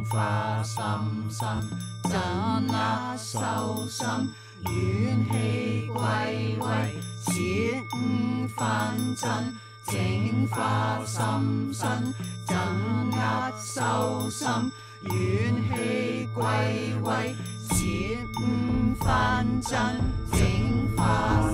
化心身，鎮壓獸心，元氣歸位，切勿紛爭，淨化心身，鎮壓獸心，元氣歸位，切勿紛爭，淨化